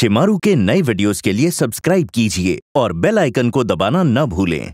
शिमारू के नए वीडियोस के लिए सब्सक्राइब कीजिए और बेल आइकन को दबाना न भूलें।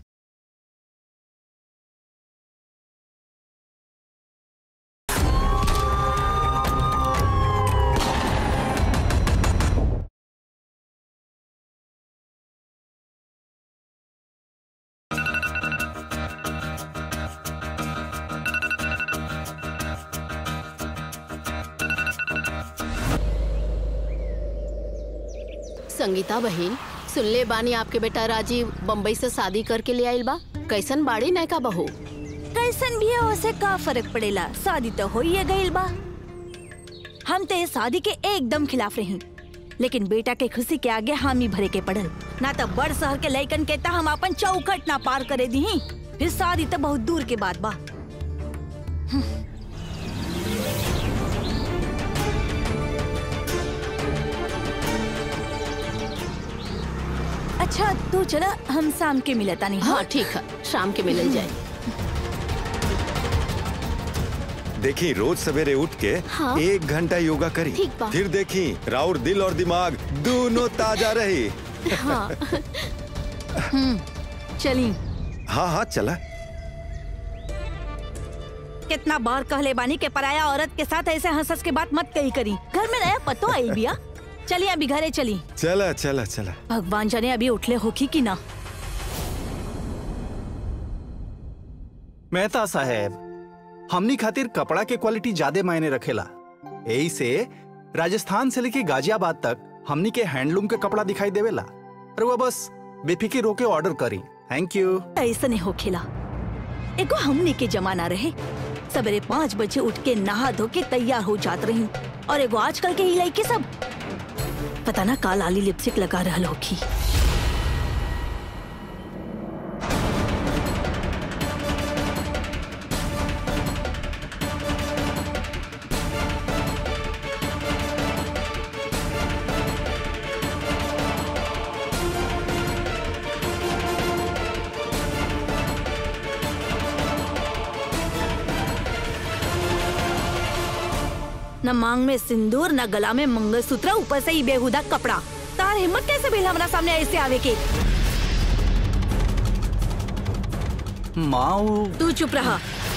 संगीता बहन, सुनले बानी आपके बेटा राजीव बम्बई से शादी करके ले आइल बा। कैसन बाड़ी नयका बहू? कैसन भी है उसे का फर्क पड़ेला, शादी तो हो ही गइल बा। हम तो शादी के एकदम खिलाफ रही, लेकिन बेटा के खुशी के आगे हामी भरे के पड़ल। ना तो बड़ शहर के लइकन कहता हम अपन चौखट ना पार करे दी, फिर शादी तो बहुत दूर के बात बा। अच्छा तू चला, हम शाम के मिलता नहीं। हाँ ठीक है, शाम के मिल जाए। देखी रोज सवेरे उठ के 1 घंटा योगा करी, फिर देखी राउर दिल और दिमाग दोनों ताजा रही। हाँ। चली। हाँ चला। कितना बार कहले बानी के पराया औरत के साथ ऐसे हंस के बात मत कही करी। घर में नया पतो आई बिया। चलिए अभी घरे चली। चला चला चला। भगवान जाने अभी उठले होखी कि ना। मेहता साहब, हमनी खातिर कपड़ा के क्वालिटी ज्यादा मायने रखेला। यही से राजस्थान से लेके गाजियाबाद तक हमनी के हैंडलूम के कपड़ा दिखाई देवेला। और वो बस बेफिक्र होके ऑर्डर करी। Thank you. ऐसा नहीं होखेला। एको हमने के जमाना रहे, सवेरे 5 बजे उठ के नहा धो के तैयार हो जात रही। और एगो आजकल के ही लड़के सब पता ना काल आली लिपस्टिक लगा रहल होखी। न मांग में सिंदूर, न गला में मंगलसूत्र, ऊपर से ही बेहुदा कपड़ा। तार हिम्मत कैसे भेल हमारा सामने ऐसे आवे के? माऊ तू चुप रहा।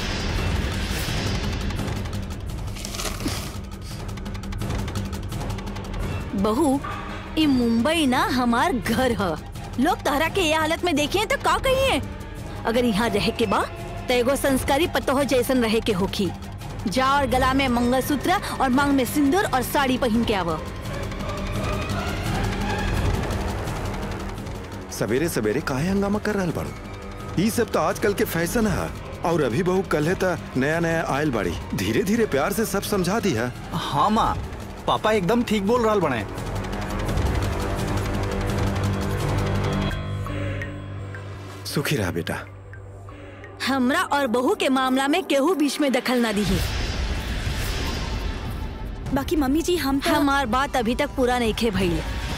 बहू, ये मुंबई ना हमार घर है। लोग तहरा के ये हालत में देखिए तो का कहिए? अगर यहाँ रहे के बा तो एगो संस्कारी पतोह जैसन रहे के होखी। जा और गला में मंगलसूत्र और मांग में सिंदूर और साड़ी पहन के आवा। सवेरे सवेरे काहे हंगामा कर रहल बाड़ू? ये सब तो आजकल के फैशन है। और अभी बहू कल है तो नया नया आयल बाड़ी। धीरे धीरे प्यार से सब समझा दी है। हाँ माँ, पापा एकदम ठीक बोल रहा बने। सुखी रहा बेटा। हमरा और बहू के मामला में केहू बीच में दखल ना दी। बाकी मम्मी जी हमार बात अभी तक पूरा नहीं खे भइल।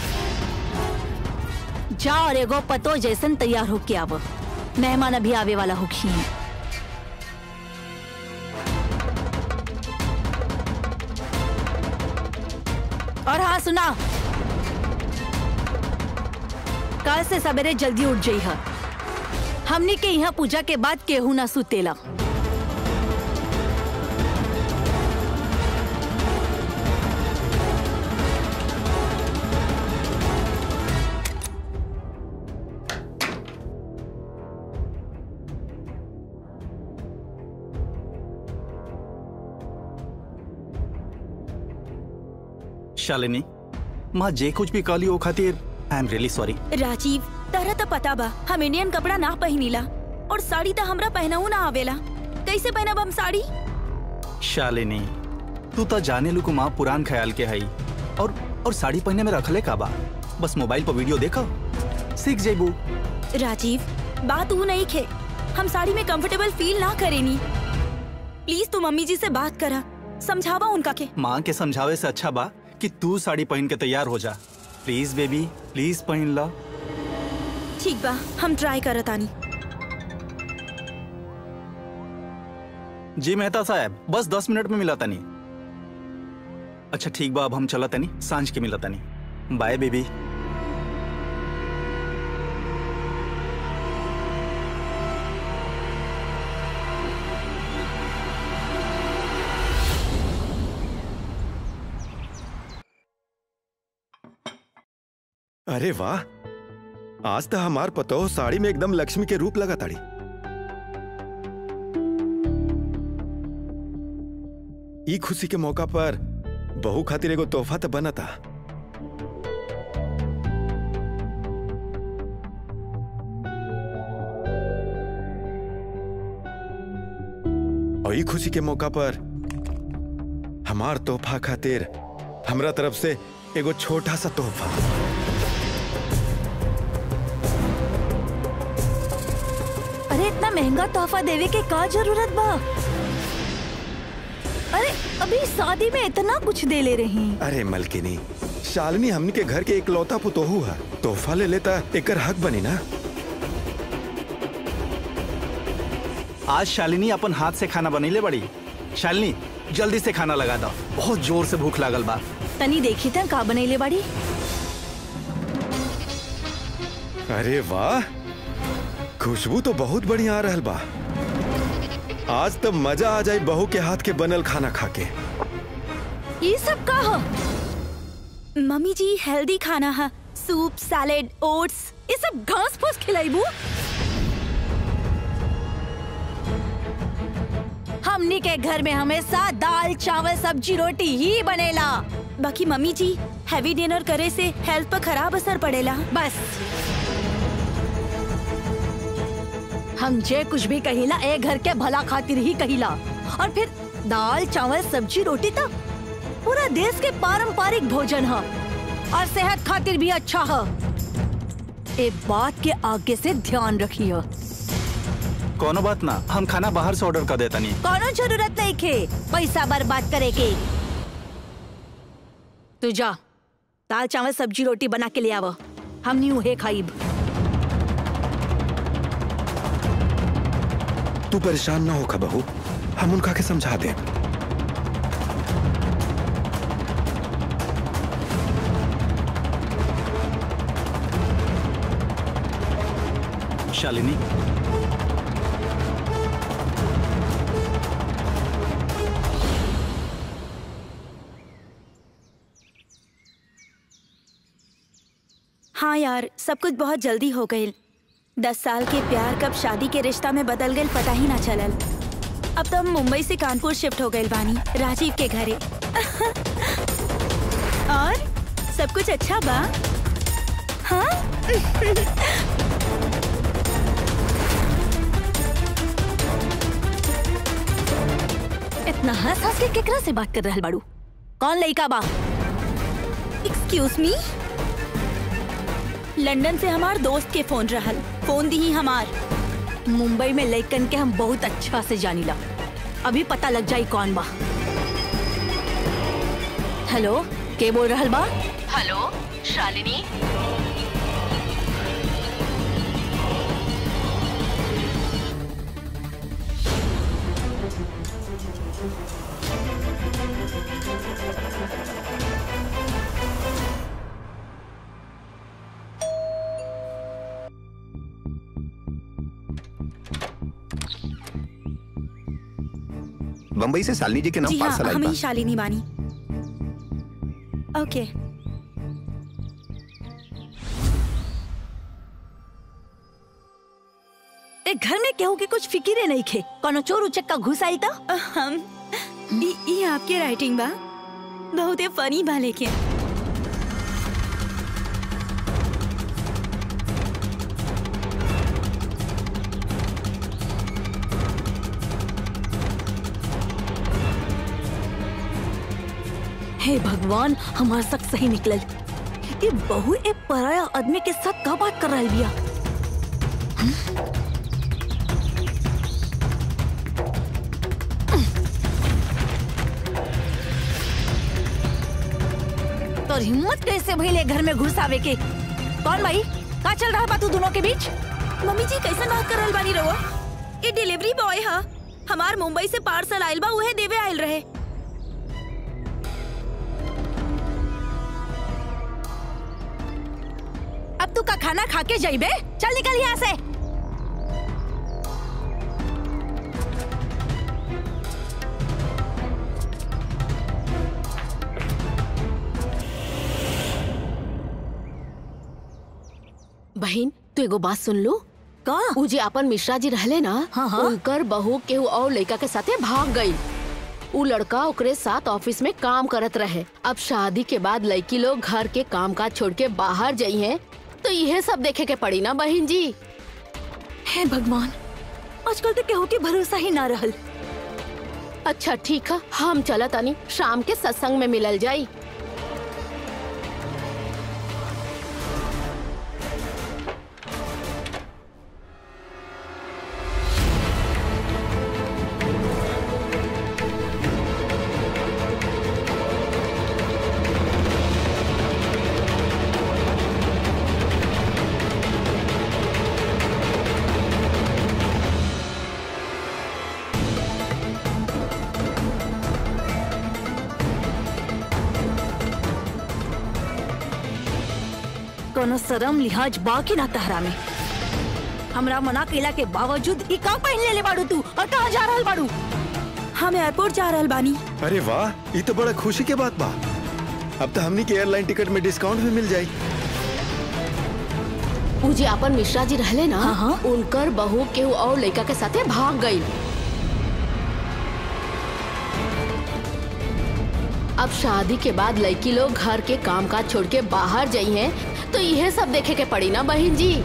जा और एगो पतो जैसन तैयार होके आव। मेहमान अभी आवे वाला होखी। और हाँ सुना, कल से सवेरे जल्दी उठ जाई है। हमने के यहाँ पूजा के बाद केहू ना सुतेला। शालिनी, माँ जे कुछ भी कहली वो खातिर I am really sorry. Rajiv, तरह तो पता बा हम इंडियन कपड़ा ना पहनीला और साड़ी तो हमरा पहनाऊ ना आवेला। कैसे पहनब हम साड़ी? शालिनी, तू तो जाने लू को माँ पुरान ख्याल के हई। और साड़ी पहने में रखले का बा? बस मोबाइल पर वीडियो देखो, सीख जेबू। राजीव, बात वो नहीं खे, हम साड़ी में कंफर्टेबल फील ना करेनी। प्लीज तू मम्मी जी से बात करा, समझावा उनका के। माँ के समझावे से अच्छा बा कि तू साड़ी पहन के तैयार हो जा। प्लीज बेबी, प्लीज पहन ला। ठीक बा, हम ट्राई करतानी। जी मेहता साहब, बस 10 मिनट में मिला तनी। अच्छा ठीक बा, अब हम चला तनी, सांझ के मिला तनी। Bye baby. अरे वाह, आज तो हमार पतो साड़ी में एकदम लक्ष्मी के रूप लगा ताड़ी। ई खुशी के मौका पर बहू खातिर एगो तोहफा तो बना था। और ई खुशी के मौका पर हमार तोहफा खातिर हमरा तरफ से एगो छोटा सा तोहफा। अरे इतना महंगा तोहफा देवे के का जरूरत बा? अरे अभी शादी में इतना कुछ दे ले रही। अरे मलकिनी, शालिनी हमनी के घर के इकलौता पुतोहू है, तोहफा ले लेता एकर हक बनी ना। आज शालिनी अपन हाथ से खाना बनैले बड़ी। शालिनी जल्दी से खाना लगा दो, बहुत जोर से भूख लागल बा। तनी देखी था का बनैले बाड़ी। अरे वाह, खुशबू तो बहुत बढ़िया आ रहल बा। आज तो मजा आ जाए बहू के हाथ के बनल खाना खा के। ये सब का हो? मम्मी जी हेल्दी खाना है, सूप, सैलेड, ओट्स। ये सब घास फूस खिलाईबू? हमनी के घर में हमेशा दाल चावल सब्जी रोटी ही बनेला। बाकी मम्मी जी हैवी डिनर करे से हेल्थ पर खराब असर पड़ेला। बस हम जे कुछ भी कहिला ए घर के भला खातिर ही कहिला। और फिर दाल चावल सब्जी रोटी तो पूरा देश के पारंपरिक भोजन है और सेहत खातिर भी अच्छा है। ए बात के आगे से ध्यान रखियो। कोनो बात ना, हम खाना बाहर से ऑर्डर कर देता नहीं। कोनो जरूरत नहीं खे पैसा बर्बाद करे के। तू जा दाल चावल सब्जी रोटी बना के ले आव, हम नहीं उहे खाइब। तू परेशान ना होगा बहू, हम उनका के समझा दे। शालिनी हाँ यार, सब कुछ बहुत जल्दी हो गई। 10 साल के प्यार कब शादी के रिश्ता में बदल गए पता ही ना चलल। अब तो हम मुंबई से कानपुर शिफ्ट हो गए बानी राजीव के घरे। और सब कुछ अच्छा बा। हाँ इतना हंस हंस के केकरा से बात कर रहल बाड़ू? कौन लड़का बा? एक्सक्यूज मी, लंदन से हमार दोस्त के फोन रहल, फोन दी ही हमार। मुंबई में लड़कन के हम बहुत अच्छा से जानीला, अभी पता लग जाई कौन बा। हेलो, के बोल रहल बा? हेलो शालिनी। बम्बई से शालिनी जी के नाम जी हाँ, पार्सल हम आई ही शालिनी बानी। ओके। एक घर में केहू के कुछ फिकिरे नहीं खे, कोनो चोर उचक्का घुस आई तो हम ई आपके राइटिंग बा बहुत फनी बा। लेकिन हे भगवान, हमारा शक सही निकलल। ये बहू एक पराया आदमी के साथ का बात कर रही बिया? तो हिम्मत कैसे भइले घर में घुस आवे के? कौन भाई? का चल रहा बा तू दोनों के बीच? मम्मी जी कैसे बात कर रहल बानी रहुआ? ये डिलीवरी बॉय हा, हमार मुंबई से पार्सल आइल बा, उहे देवे आइल रहे। अब तू का खाना खा के जाइबे? चल निकल यहाँ से। बहन तू एगो बात सुन लो का? उ जे अपन मिश्रा जी रहले ना, हाँ। उनकर बहू केहू और लड़का के साथे भाग गई। उ लड़का ओकरे साथ ऑफिस में काम करत रहे। अब शादी के बाद लड़की लोग घर के काम काज छोड़ के बाहर जाई हैं, तो यह सब देखे के पड़ी ना बहन जी। हे भगवान, आजकल तो केहू के भरोसा ही ना रहल। अच्छा ठीक है, हम चलत आनी, शाम के सत्संग में मिलल जाई। कोनो शरम लिहाज बाकी ना तहरा में। हमरा मना केला के बावजूद ई का पहन ले बाड़ू तू, और कहाँ जा रहल बाड़ू? हम एयरपोर्ट जा रहल बानी। अरे वाह, ये तो बड़ा खुशी के बात बा। अब तो हमनी के एयरलाइन टिकट में डिस्काउंट भी मिल जाई। उ जे अपन मिश्रा जी रहले ना, हाँ। उनकर बहू केहू और लड़का के साथे भाग गई। अब शादी के बाद लड़की लोग घर के काम काज छोड़ के बाहर जाई हैं, तो यह सब देखे के पड़ी ना बहन जी।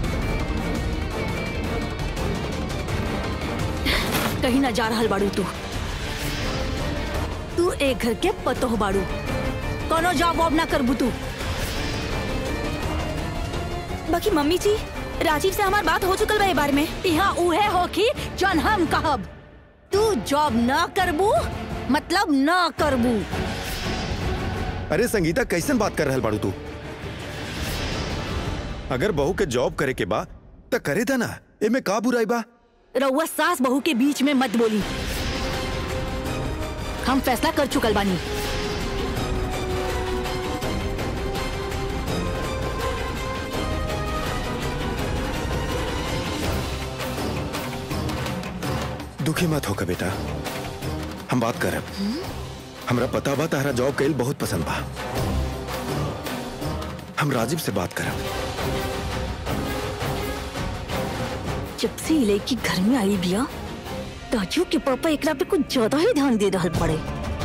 कहीं ना जा रहल बाड़ू तू एक घर के पतोह बाड़ू। कोनो जॉब वॉब ना करबू तू। बाकी मम्मी जी, राजीव से हमार बात हो चुकल बा ए बारे में। यहाँ उहे हो कि जन हम कहब। तू जॉब ना करबू मतलब ना करबू। अरे संगीता, कैसन बात कर रहल बाड़ू तू? अगर बहू के जॉब करे के बा तो करे था ना, एमे का बुराई बा? रउआ सास बहू के बीच में मत बोली। हम फैसला कर चुकल बानी। दुखी मत होकर बेटा, हम बात करब। हमरा पता बा तारा जॉब कईल बहुत पसंद बा। हम राजीव से बात करब। जब से ये लड़की घर में आई बिया, ताजू के पापा एकरा पे कुछ ज्यादा ही ध्यान दे रहल पड़े।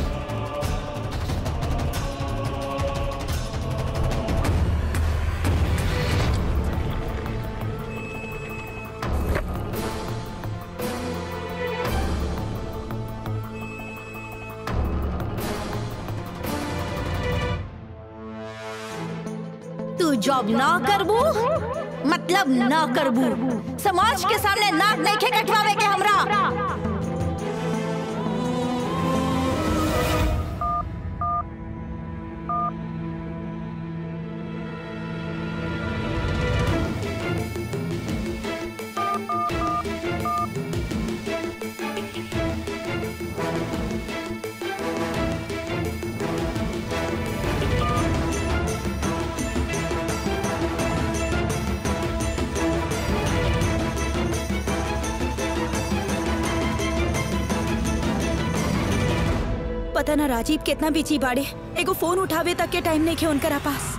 तू जॉब ना करबू मतलब ना करबू। समाज के सामने नाक नहीं खे कटवावे के हमरा। पता ना राजीव कितना बिजी बाड़े, एगो फोन उठावे तक के टाइम नहीं खे उनकरा पास।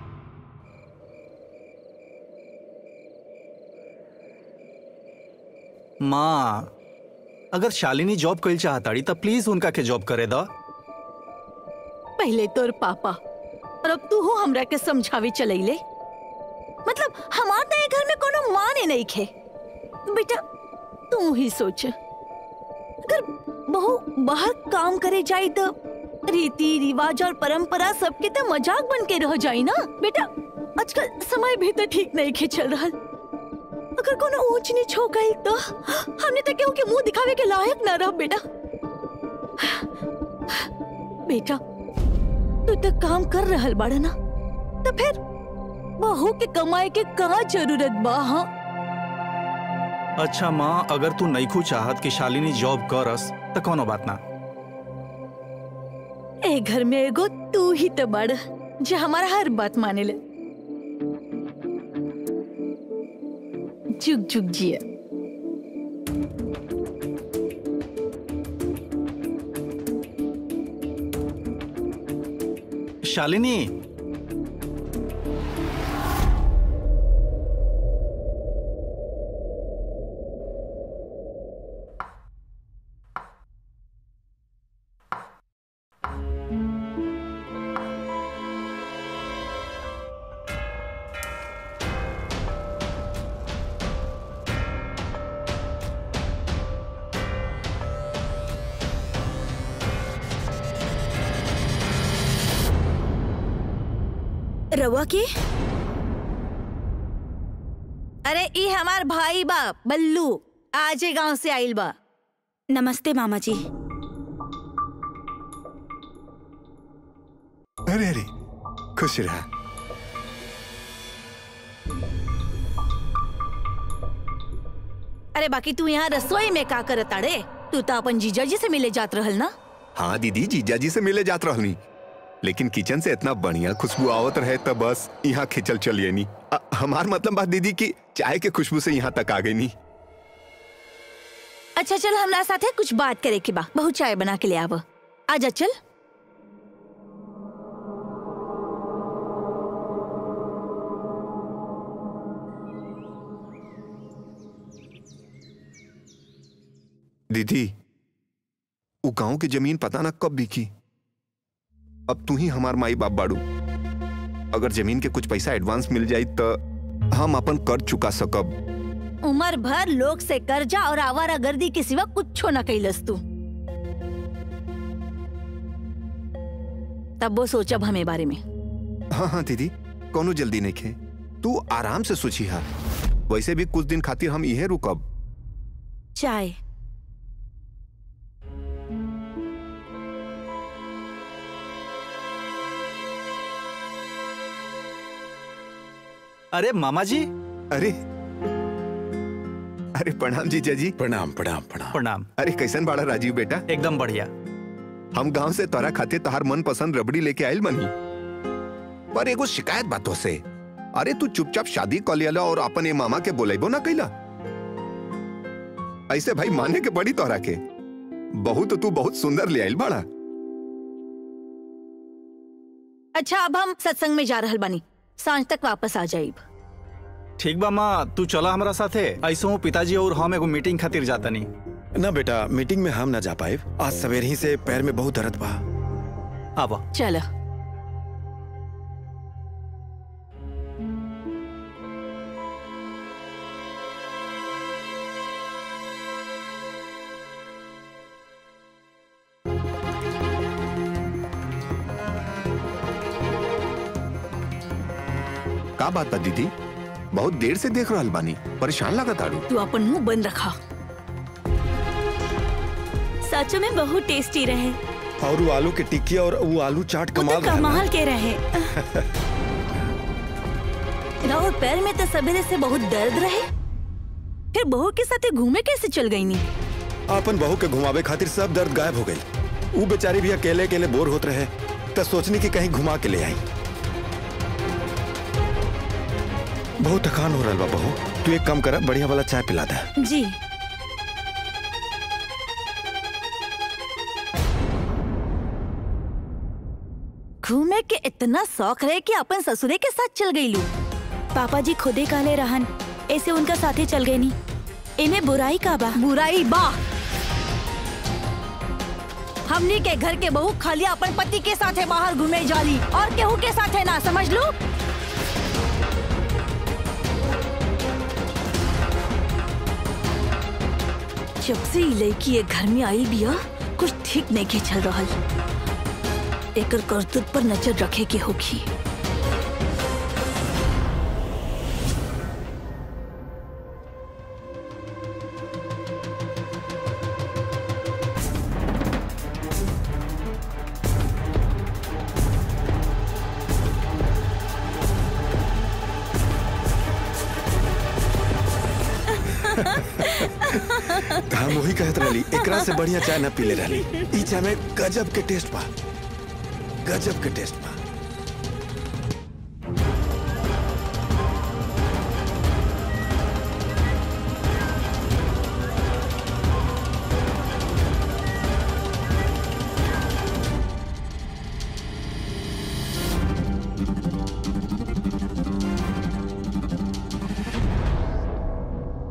माँ, अगर शालिनी जॉब कईल चाहताड़ी तो प्लीज उनका के जॉब करे दा। पहले तोर पापा और अब तू हो हमरा के समझावे चलैले। मतलब हमार नए घर में कोनो माने नहीं खे। बेटा तू ही सोच, अगर बहू बाहर काम करे जाए तो रीति रिवाज और परंपरा सबके तो मजाक बन के रह जाए ना। बेटा आजकल समय भी तो ठीक नहीं खे चल रहा। अगर कोनो ऊंच नीच हो गई तो हमने तो केहू के मुंह दिखावे के लायक ना रह। बेटा बेटा तू तो काम कर रहल बाड़ा ना, तो फिर बहू के कमाए के कहाँ जरूरत बा? हाँ अच्छा माँ, अगर तू नईखू चाहत कि शालिनी जॉब करस तो कोनो बात ना। ए घर में एगो तू ही तो बड़ जो हमारा हर बात माने ले। जुग जुग जिया। शालिनी, रवा के? अरे ई हमार भाई बा बल्लू, आज गांव से आइल बा। नमस्ते मामा जी। अरे अरे, खुश रहा। अरे बाकी तू यहाँ रसोई में का करत अड़े? तू तो अपन जीजा जी से मिले जात रहल ना? हाँ दीदी, जीजा जी से मिले जात रहनी, लेकिन किचन से इतना बढ़िया खुशबू आवत रहे तब बस यहाँ खिंचल चलिए नी। हमार मतलब बात दीदी की चाय के खुशबू से यहाँ तक आ गई नी। अच्छा चल, हमरा साथे कुछ बात करे के बा। बहुत चाय बना के ले आव। आजा चल। दीदी, वो गांव की जमीन पता ना कब बिकी। अब तू ही हमार माई बाप बाड़ू। अगर जमीन के कुछ पैसा एडवांस मिल जाये तो हम अपन कर्ज चुका सकब। उम्र भर लोग से कर्जा और आवारागर्दी के सिवा कुछ न कैलस तू। तब वो सोचब हमें बारे में। हाँ हाँ दीदी, कोनो जल्दी नहीं खे, तू आराम से सोची हा। वैसे भी कुछ दिन खातिर हम यहीं रुकब। चाय। अरे मामा जी। अरे अरे प्रणाम जीजा जी। प्रणाम प्रणाम प्रणाम। प्रणाम। अरे कैसन बाड़ा राजीव बेटा? एकदम बढ़िया। हम गांव से तोरा खाते तोहार मन पसंद रबड़ी लेके आयल बनी, पर एगो शिकायत बातों से। अरे तू चुपचाप शादी कर लिया और अपने मामा के बोलेबो ना कैला। ऐसे भाई माने के बड़ी तोरा के। बहू तो तू बहुत सुंदर ले आयल बाड़ा। अच्छा, अब हम सत्संग में जा रहल बानी, सांझ तक वापस आ जाइब। ठीक बा माँ, तू चला हमारा साथे। ऐसे हूँ पिताजी और हम एगो मीटिंग खातिर जाता नहीं। ना बेटा, मीटिंग में हम ना जा पाए। आज सवेर ही से पैर में बहुत दर्द बा। आवा चल। का बात बा दीदी? बहुत देर से देख रहल बानी, परेशान लगा ताड़ू। तू अपन मुंह बंद रखा। सच में बहुत टेस्टी रहे। और वो आलू की टिक्की और वो आलू चाट कमाल रहा। कमाल के रहे। राहुल, पैर में तो सवेरे से बहुत दर्द रहे, फिर बहू के साथ घूमे कैसे चल गई नी? अपन बहू के घुमावे खातिर सब दर्द गायब हो गई। वो बेचारी भी अकेले अकेले बोर होत रहे, तो सोचनी कि कहीं घुमा के ले आई। बहुत थकान हो रहा बा बहू, तू एक काम कर, बढ़िया वाला चाय पिला दे। जी। घूमे के इतना शौक रहे कि अपन ससुरे के साथ चल गई लू। पापा जी खुदे काले रहन, ऐसे उनका साथे चल गई नी। इन्हें बुराई का बा? बुराई बा। हमनी के घर के बहू खाली अपन पति के साथे बाहर घूमे जाली और केहू के साथे ना, समझ लो। जब से लड़की एक घर में आई बिया, कुछ ठीक नहीं के चल रहा। एकर करतूत पर नजर रखे के होगी। हम वही कहत रही, एकरा से बढ़िया चाय न पीले रही। ई चाय में गजब के टेस्ट बा, गजब के टेस्ट बा।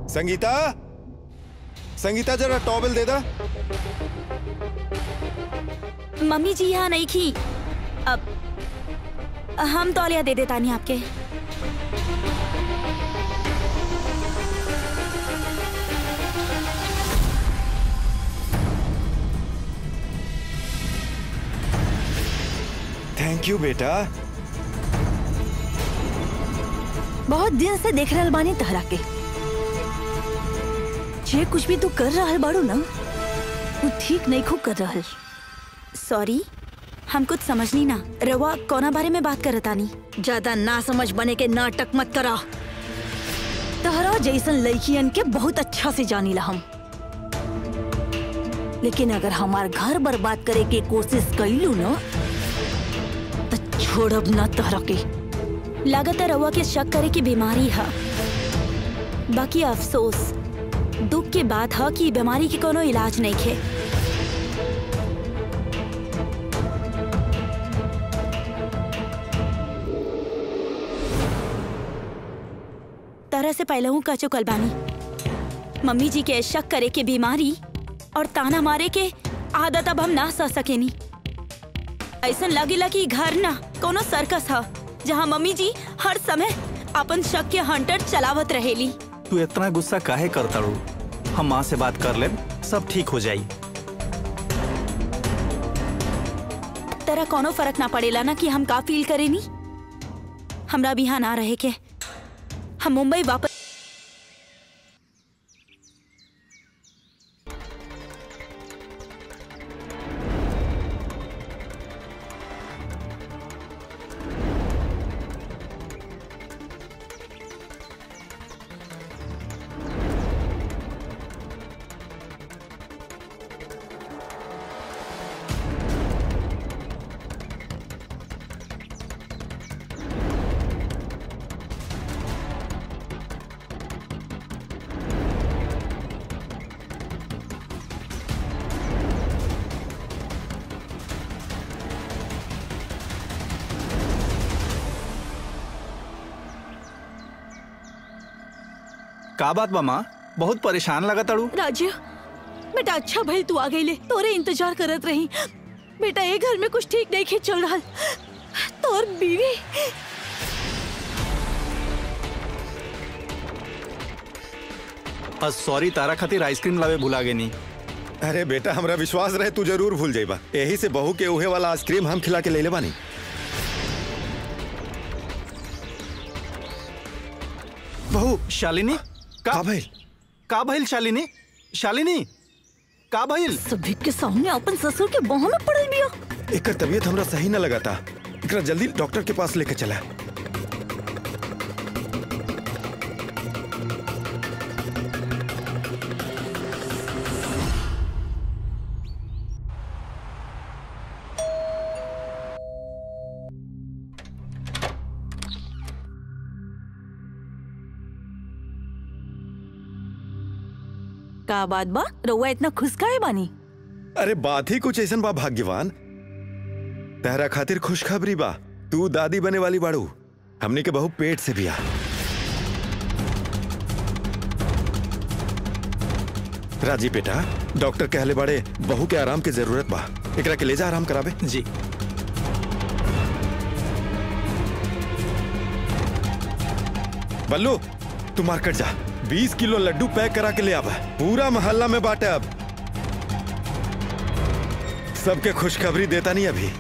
संगीता, संगीता जरा टॉवेल दे दा। मम्मी जी यहाँ नहीं थी। अब हम तौलिया दे देता नहीं आपके। थैंक यू बेटा। बहुत दिन से देख रहल बानी तहरा के। जे कुछ भी तू कर रहल बाड़ू ना, तू ठीक नहीं खूब कर रहल। सॉरी, हम कुछ समझनी ना। रवा कोना बारे में बात करता नहीं। ज्यादा ना समझ बने के नाटक मत करा। तहरा जैसन लड़कियन के बहुत अच्छा से जानीला हम। लेकिन अगर हमार घर बर्बाद करे के कोशिश कैलू ना, तो छोड़ब ना तहरा के। लागत रवा के शक करे की बीमारी है। बाकी अफसोस, दुख की बात है कि बीमारी के कोनो इलाज नहीं है। तरह से पहले हूँ कचो कलबानी। मम्मी जी के शक करे के बीमारी और ताना मारे के आदत अब हम ना सह सकेनी। ऐसा लगेला कि घर ना कोनो सर्कस है जहाँ मम्मी जी हर समय अपन शक के हंटर चलावत रहेली। तू इतना गुस्सा काहे करता रू? हम माँ से बात कर ले, सब ठीक हो जाई। तेरा कोनो फर्क ना पड़ेला ना कि हम का फील करेनी। हमरा भी यहाँ ना रहे के हम मुंबई वापस। का बात बा माँ? बहुत परेशान लगा तड़ू। राजा, बेटा अच्छा भाई तू आ गई ले। तोरे इंतजार करत रही। बेटा ये घर में कुछ ठीक नहीं चल रहा। तोर बीवी सॉरी, तारा खातिर आइसक्रीम लावे भुला गए नहीं। अरे बेटा, हमरा विश्वास रहे तू जरूर भूल जाइबा। यही से बहू के उहे वाला आइसक्रीम हम खिला के ले ले बानी। बहू शालिनी, का भइल? का भइल शालिनी? शालिनी का भइल? सभी के सामने अपन ससुर के बाहों में पड़ल बिया। एकर तबीयत हमरा सही न लगा था। एकरा जल्दी डॉक्टर के पास लेके चला। का बात बा? रउआ इतना खुश काहे बानी? अरे बात ही कुछ ऐसन बा भाग्यवान। तहरा खातिर खुशखबरी बा। तू दादी बने वाली बाड़ू। हमने के बहू पेट से बिया। राजी बेटा, डॉक्टर कहले बाड़े बहू के आराम की जरूरत बा। एकरा के ले जा आराम करावे। जी। बल्लू, तू मार्केट जा, 20 किलो लड्डू पैक करा के ले आवा। पूरा मोहल्ला में बांटे। अब सबके खुशखबरी देता नहीं अभी।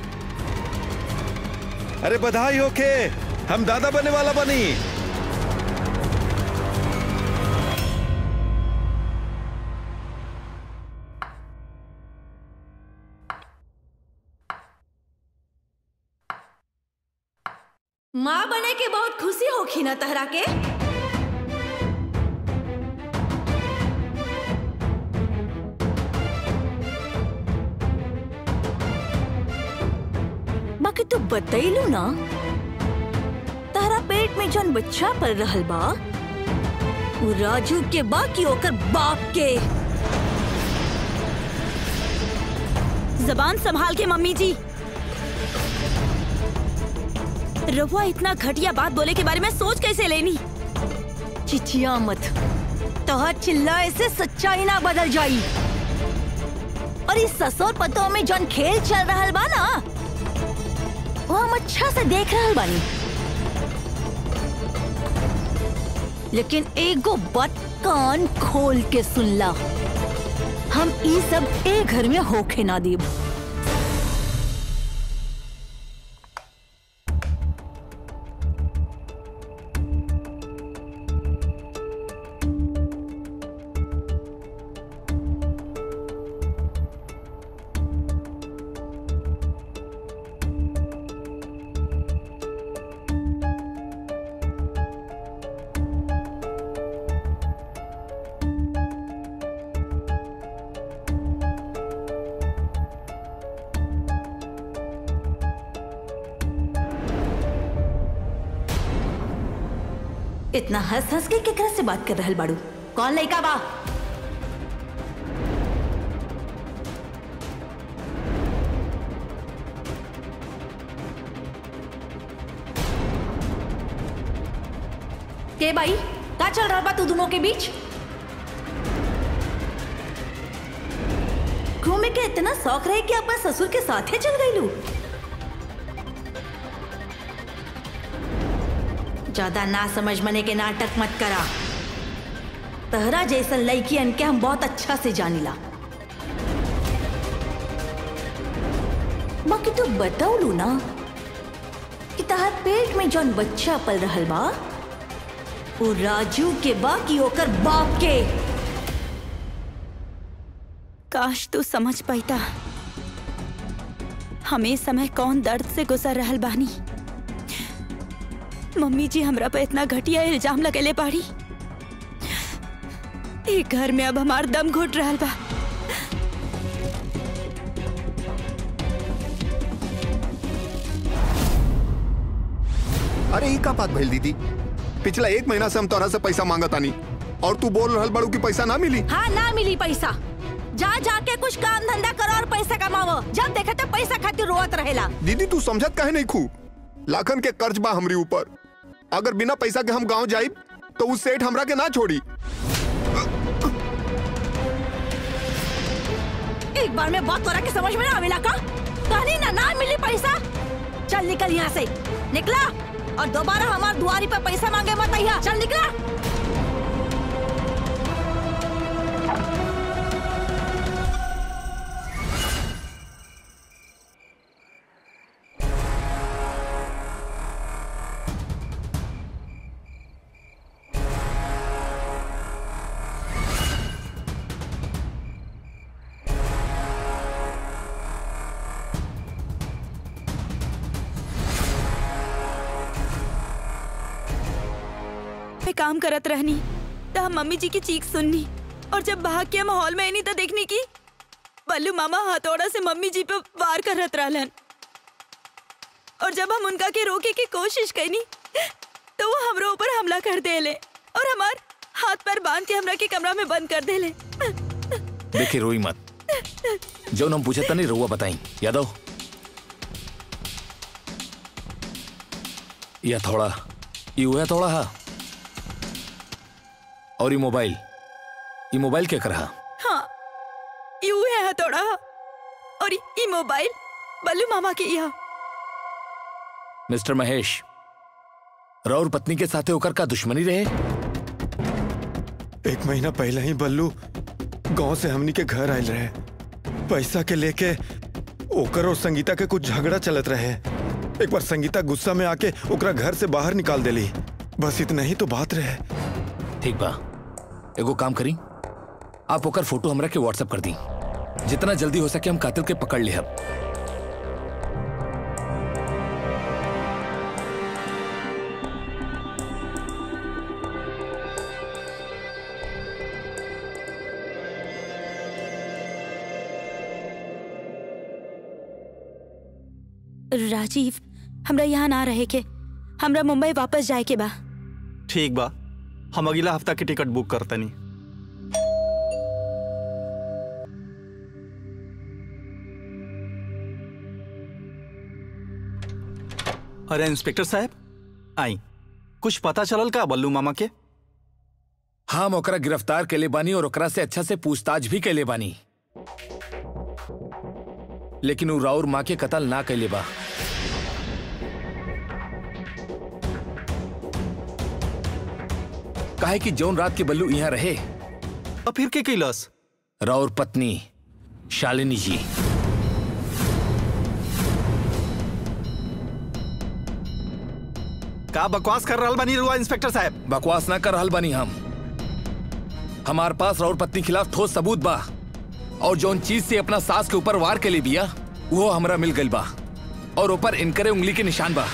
अरे बधाई हो के, हम दादा बनने वाला बनी। माँ बने के बहुत खुशी होखी ना तहरा के? बाकी तू बतैलू ना, तहरा पेट में जौन बच्चा पल रहल बा, वो राजू के बा कि ओकर बाप के? जबान संभाल के मम्मी जी। रवा इतना घटिया बात बोले के बारे में सोच कैसे लेनी? चिचिया मत। तोहर चिल्लाए से सच्चाई ना बदल जाई। और इस ससुर पतों में जौन खेल चल रहा बा ना, वो हम अच्छा से देख रहे बानी। लेकिन एगो बात कान खोल के सुन ला, हम ई सब ए घर में होके ना देब। इतना हंस हंस के केकरा से बात कर रहल बाड़ू? कौन लइका बा? के भाई का चल रहा बा तू दोनों के बीच? घूमे के इतना शौक रहे कि अपने ससुर के साथ ही चल गई लू? ज्यादा ना समझ मने के नाटक मत करा। तहरा जैसा लड़कियन के हम बहुत अच्छा से जानिला। बाकी तू बताऊलू ना कि तहर पेट में जौन बच्चा पल रहल बा वो राजू के बा कि ओकर बाप के? काश तू समझ पाईता हमें समय कौन दर्द से गुजर रहल बानी। मम्मी जी हमरा पे इतना घटिया इल्जाम लगेले बाड़ी। एक घर में अब हमार दम घुट रहल बा। अरे ई का बात भइल दीदी? पिछला 1 महीना से हम तोरा से पैसा मांगत आनी और तू बोल रहल बड़ू कि पैसा ना मिली। हाँ ना मिली पैसा। जा जाके कुछ काम धंधा करो और पैसा कमाओ। जब देखे तो पैसा खातिर रोत रहेला। दीदी तू समझत काहे नहीं खू? लाखन के कर्ज बा हमरी ऊपर। अगर बिना पैसा के हम गांव जाइब तो उस सेठ हमरा के ना छोड़ी। एक बार में बात तोरा के समझ में ना आवेला का? कहनी ना मिली पैसा। चल निकल यहाँ से, निकला और दोबारा हमार दुआरी पर पैसा मांगे मत आइया। चल निकला। काम करत रहनी तो हम मम्मी जी की चीख सुननी और जब भाग के माहौल में नहीं तो देखनी की बल्लू मामा हथौड़ा से मम्मी जी पे वार करत रहलन। और जब हम उनका के रोके की कोशिश करनी तो वो हमरो ऊपर हमला कर देले और हमार हाथ पैर बांध के हमरा के कमरा में बंद कर देले। देखिए रोई मत, जो हम पूछे तनी रुआ बताई। यादव या थोड़ा ये थोड़ा हा और ये मोबाइल क्या कर रहा? हाँ यू है हथौड़ा और ये मोबाइल बल्लू मामा के यहाँ। मिस्टर महेश, राउर पत्नी के साथे होकर का दुश्मनी रहे? 1 महीना पहले ही बल्लू गांव से हमनी के घर आयल रहे। पैसा के लेके ओकर और संगीता के कुछ झगड़ा चलत रहे। एक बार संगीता गुस्सा में आके ओकरा घर से बाहर निकाल देली। बस इतना ही तो बात रहे। ठीक बा, एगो काम करी, आप ओकर फोटो हमरा के व्हाट्सएप कर दी। जितना जल्दी हो सके हम कातिल के पकड़ ले। अब राजीव, हमरा यहाँ ना रहे के, हमरा मुंबई वापस जाए के बा। ठीक बा, हम अगला हफ्ता की टिकट बुक करतनी। अरे इंस्पेक्टर साहब आई, कुछ पता चलल का बल्लू मामा के? हम ओकरा गिरफ्तार के ले बानी और ओकरा से अच्छा से पूछताछ भी के ले बानी, लेकिन उ राउर माँ के कत्ल ना कैले बा। काहे कि जौन रात के बल्लू यहाँ रहे अब फिर के कैलस? राउर पत्नी शालिनी जी। का बकवास कर रहल बानी रुआ इंस्पेक्टर साहब? बकवास ना कर रहल बानी हम। हमार पास राउर पत्नी खिलाफ ठोस सबूत बा और जौन चीज से अपना सास के ऊपर वार के लिए बिया वो हमरा मिल गइल बा और ऊपर इनकरे उंगली के निशान बा।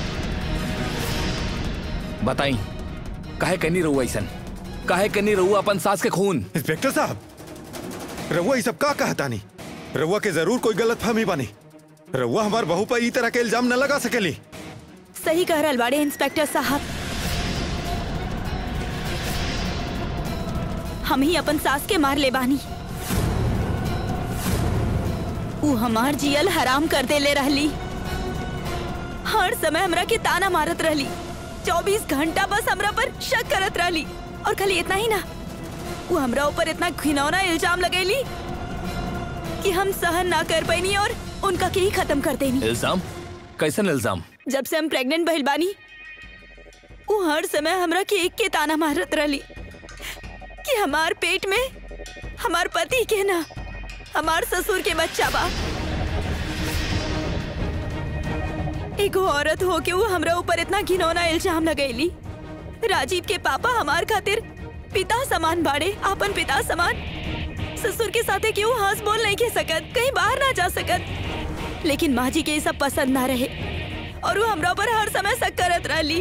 बताई काहे कनी रहू ऐसन? काहे कनी रहू अपन सास के खून? इंस्पेक्टर साहब, रउआ ये सब का कहता नहीं? रउआ के जरूर कोई गलत फहमी बानी। रउआ हमार बहू पर ई तरह के इल्जाम न लगा सकेली। सही कह रहल बाड़े इंस्पेक्टर साहब, हम ही अपन सास के मार ले बानी। ऊ हमार जियल हराम कर दे ले रहली। हर समय हमरा के ताना मारत रहली, 24 घंटा बस हमरा पर शक करत रहली। और खाली इतना ही ना, वो हमरा ऊपर इतना घिनौना इल्जाम लगेली कि हम सहन ना कर पैनी और उनका के ही खत्म कर देनी। इल्जाम? कैसन इल्जाम? जब से हम प्रेग्नेंट भइल बानी वो हर समय हमरा के एक के ताना मारत रहली कि हमार पेट में हमार पति के ना हमार ससुर के बच्चा बा। एगो औरत हो के वो हमरा ऊपर इतना घिनौना इल्जाम लगैली। राजीव के पापा हमार खातिर पिता समान बाड़े, आपन पिता समान। ससुर के साथे क्यों हंस बोल नहीं के सकत, कहीं बाहर ना जा सकत। लेकिन माँ जी के ये सब पसंद ना रहे और वो हमरा ऊपर हर समय शक करत रहली।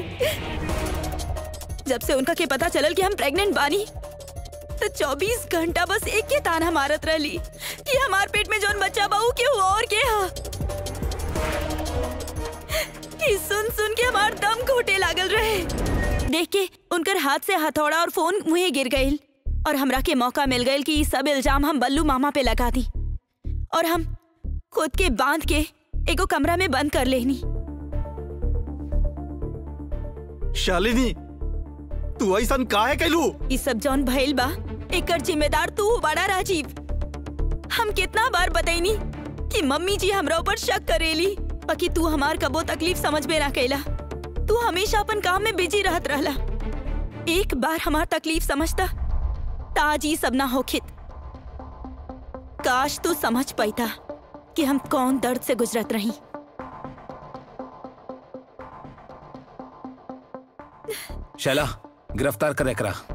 जब से उनका के पता चलल कि हम प्रेग्नेंट बानी तो 24 घंटा बस एक के ताना मारत रहली कि हमार पेट में जौन बच्चा बा के और के हा। कि सुन सुन के हमार दम घोटे लागल रहे। देख के उनकर हाथ से हथौड़ा और फोन मुँहे गिर गईल और हमरा के मौका मिल गईल कि ये सब इल्जाम हम बल्लू मामा पे लगा दी और हम खुद के बांध के एगो कमरा में बंद कर लेनी। शालिनी, तू ऐसन काहे कैलू? ये सब जौन भइल बा एकर जिम्मेदार तू बड़ा राजीव। हम कितना बार बताईनी कि मम्मी जी हमरा ऊपर शक करेली, बाकी तू हमार कबो तकलीफ समझ में ना कैला। तू हमेशा अपन काम में बिजी रहत रहला। एक बार हमार तकलीफ समझता ताज ये सब ना होखित। काश तू समझ पाईता कि हम कौन दर्द से गुजरत रही। शैला, गिरफ्तार कर एकरा।